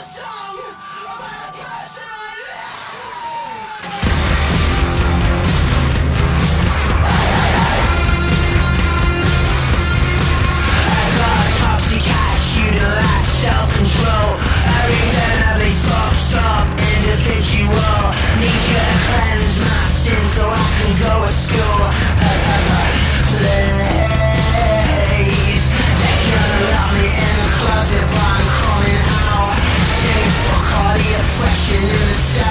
Self-control, a reasonably fucked up individual. Need you to cleanse my sins so I can go to school. Please, they're gonna lock me in the closet, but I'm coming out. Saying fuck all the oppression in the cell.